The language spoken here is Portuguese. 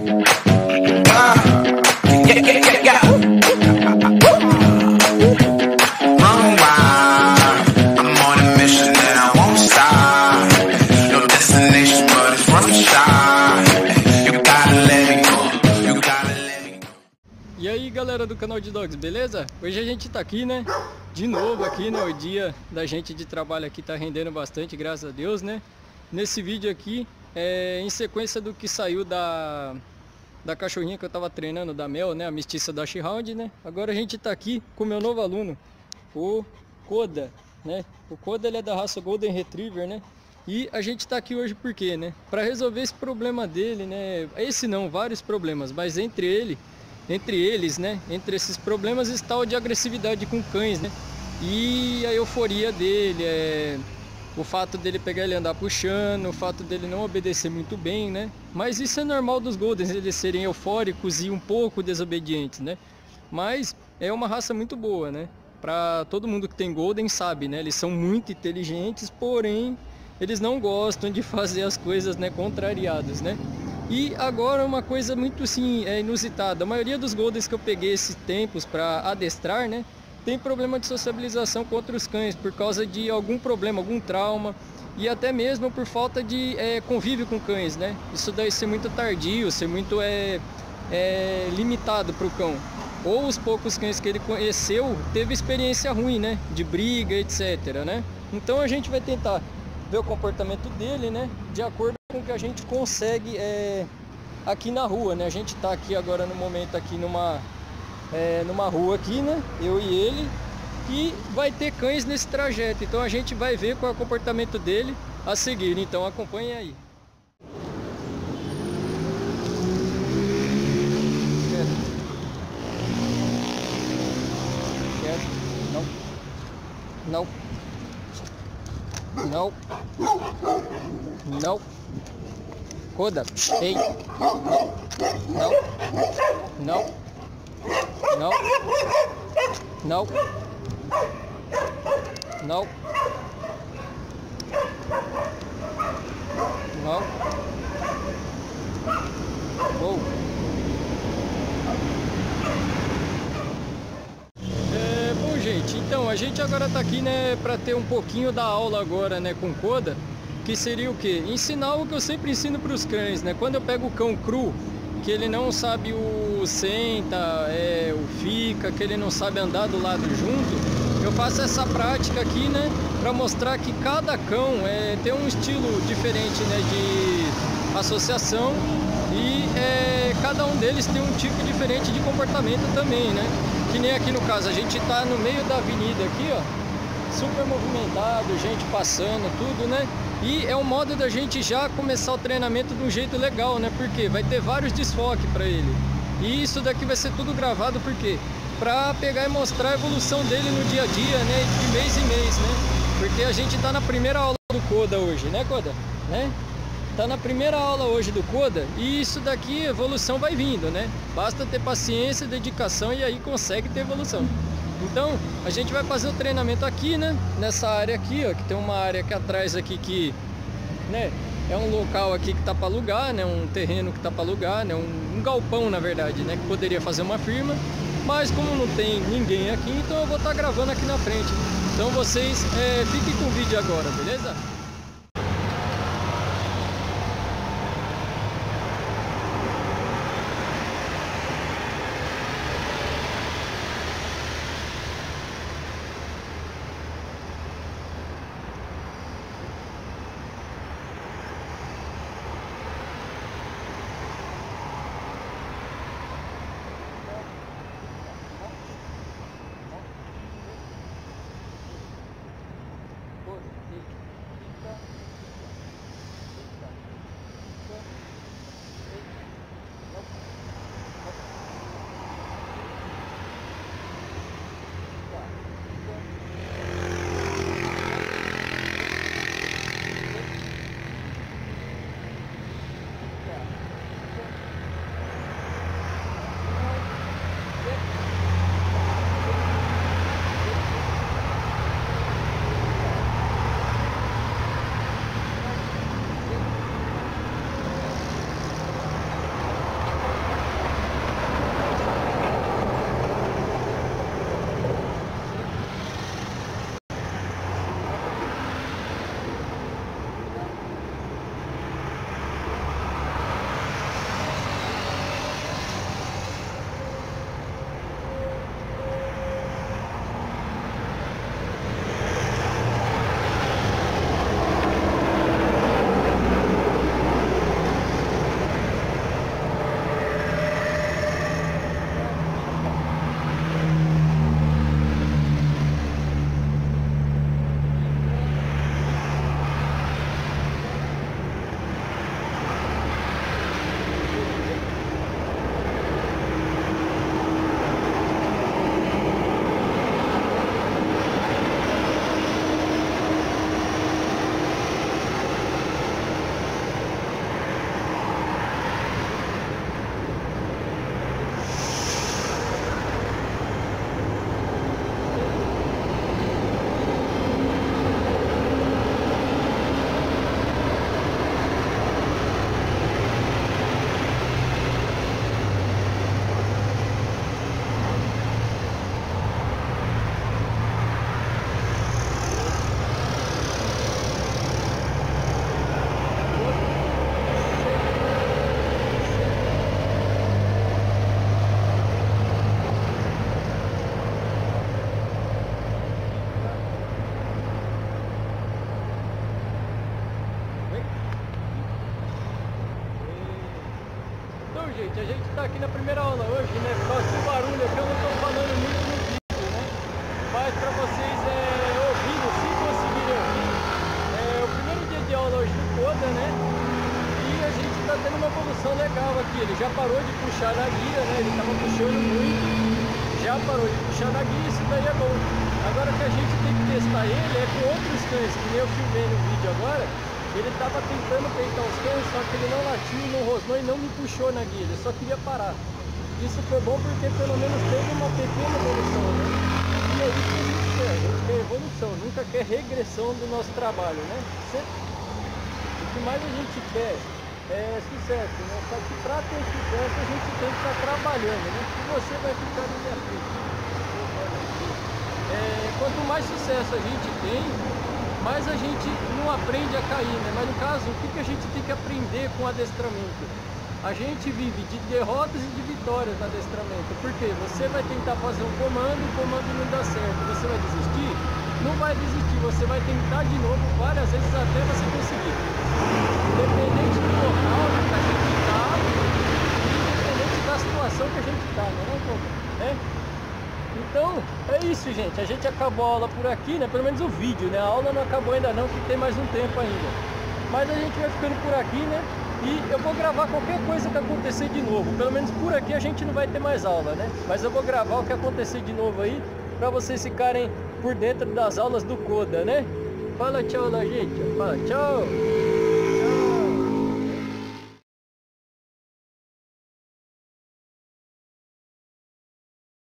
E aí galera do canal de Dogs, beleza? Hoje a gente tá aqui, né? De novo aqui, né? O dia da gente de trabalho aqui tá rendendo bastante, graças a Deus, né? Nesse vídeo aqui, em sequência do que saiu da cachorrinha que eu tava treinando, da Mel, né? A mestiça da She-Hound, né? Agora a gente tá aqui com o meu novo aluno, o Koda, né? O Koda, ele é da raça Golden Retriever, né? E a gente tá aqui hoje por quê, né? Pra resolver esse problema dele, né? Esse não, vários problemas, mas entre eles, né? Entre esses problemas está o de agressividade com cães, né? E a euforia dele, o fato dele pegar ele andar puxando, o fato dele não obedecer muito bem, né? Mas isso é normal dos Goldens, eles serem eufóricos e um pouco desobedientes, né? Mas é uma raça muito boa, né? Para todo mundo que tem Golden sabe, né? Eles são muito inteligentes, porém eles não gostam de fazer as coisas, né, contrariadas, né? E agora uma coisa muito assim, inusitada. A maioria dos Goldens que eu peguei esses tempos para adestrar, né, tem problema de sociabilização com outros cães por causa de algum problema, algum trauma e até mesmo por falta de convívio com cães, né? Isso deve ser muito tardio, ser muito limitado para o cão. Ou os poucos cães que ele conheceu teve experiência ruim, né, de briga, etc, né? Então a gente vai tentar ver o comportamento dele, né, de acordo com o que a gente consegue aqui na rua, né? A gente tá aqui agora no momento aqui numa rua aqui, né? Eu e ele, e vai ter cães nesse trajeto, então a gente vai ver qual é o comportamento dele a seguir, então acompanhe aí. Não. Não. Não. Koda, ei. Não. Não. Não. Não. Não. Não. Oh. Bom, gente, então a gente agora tá aqui, né, para ter um pouquinho da aula agora, né, com Koda, que seria o que? Ensinar o que eu sempre ensino para os cães, né? Quando eu pego o cão cru, que ele não sabe o senta, o fica, que ele não sabe andar do lado junto, eu faço essa prática aqui, né, para mostrar que cada cão tem um estilo diferente, né, de associação e cada um deles tem um tipo diferente de comportamento também, né? Que nem aqui no caso, a gente tá no meio da avenida aqui, ó, super movimentado, gente passando, tudo, né? E é um modo da gente já começar o treinamento de um jeito legal, né? Porque vai ter vários desfoques para ele. E isso daqui vai ser tudo gravado, por quê? Para pegar e mostrar a evolução dele no dia a dia, né? De mês em mês, né? Porque a gente tá na primeira aula do Koda hoje, né, Koda? Né? Tá na primeira aula hoje do Koda e isso daqui, a evolução vai vindo, né? Basta ter paciência, dedicação e aí consegue ter evolução. Então, a gente vai fazer o treinamento aqui, né? Nessa área aqui, ó, que tem uma área aqui atrás aqui que, né, é um local aqui que tá para alugar, né? Um terreno que tá para alugar, né? Um galpão, na verdade, né? Que poderia fazer uma firma, mas como não tem ninguém aqui, então eu vou estar gravando aqui na frente. Então vocês fiquem com o vídeo agora, beleza? Então, gente, a gente tá aqui na primeira aula hoje, né? Por causa do barulho aqui, eu não tô falando muito no vídeo, né? Mas pra vocês ouvindo, se conseguirem ouvir, é o primeiro dia de aula hoje do Coda, né? E a gente tá tendo uma evolução legal aqui. Ele já parou de puxar na guia, né? Ele tava puxando muito, já parou de puxar na guia, isso daí é bom. Agora o que a gente tem que testar ele é com outros cães, que nem eu filmei no vídeo agora. Ele estava tentando peitar os cães, só que ele não latiu, não rosnou e não me puxou na guia, ele só queria parar. Isso foi bom porque pelo menos teve uma pequena evolução, né? E é isso que a gente quer evolução, nunca quer regressão do nosso trabalho, né? O que mais a gente quer é sucesso, né? Só que para ter sucesso a gente tem que estar trabalhando, né? E você vai ficar na minha frente. Quanto mais sucesso a gente tem, mais a gente não aprende a cair, né? Mas no caso, o que a gente tem que aprender com o adestramento? A gente vive de derrotas e de vitórias no adestramento. Por quê? Você vai tentar fazer um comando, o comando não dá certo. Você vai desistir? Não vai desistir, você vai tentar de novo várias vezes até você conseguir. Independente do local que a gente está, independente da situação que a gente está, né? Então, é isso, gente. A gente acabou a aula por aqui, né? Pelo menos o vídeo, né? A aula não acabou ainda não, porque tem mais um tempo ainda. Mas a gente vai ficando por aqui, né? E eu vou gravar qualquer coisa que acontecer de novo. Pelo menos por aqui a gente não vai ter mais aula, né? Mas eu vou gravar o que acontecer de novo aí, pra vocês ficarem por dentro das aulas do Coda, né? Fala tchau lá, gente. Fala tchau.